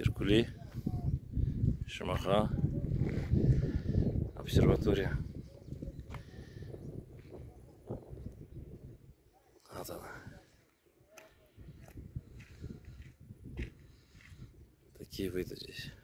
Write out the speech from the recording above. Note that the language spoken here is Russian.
Иркули, Шамаха, обсерватория. Вот она. Такие виды здесь.